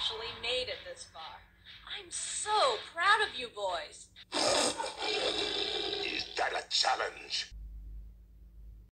actually made it this far. I'm so proud of you boys. Is that a challenge?